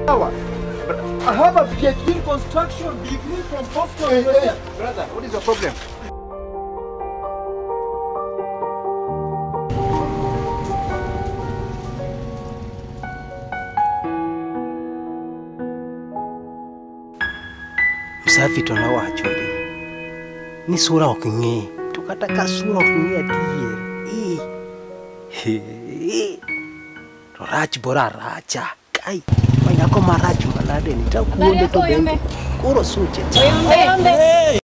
I have a PhD in construction degree from Boston USA. Brother, what is your problem? Msafi tonawa achuli. Ni sura okingi. Tukataka sura okingi adiye. Rach bora racha. Kai. Mayako marach manade nitakuonde to bende. Kuro suche. Oyombe.